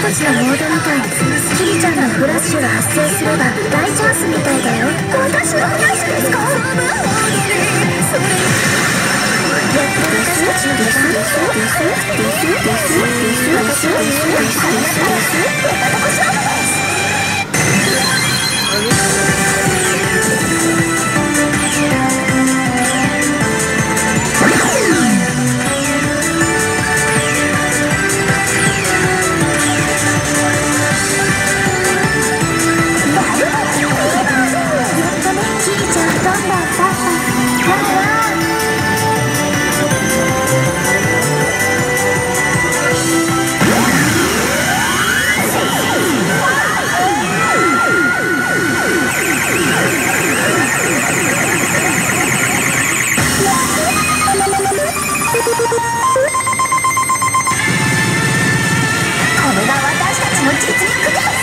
たちのモードみたい。キリちゃんのフラッシュが発生すれば大チャンスみたいだよ。私のフラッシュですか？これが私たちの実力です。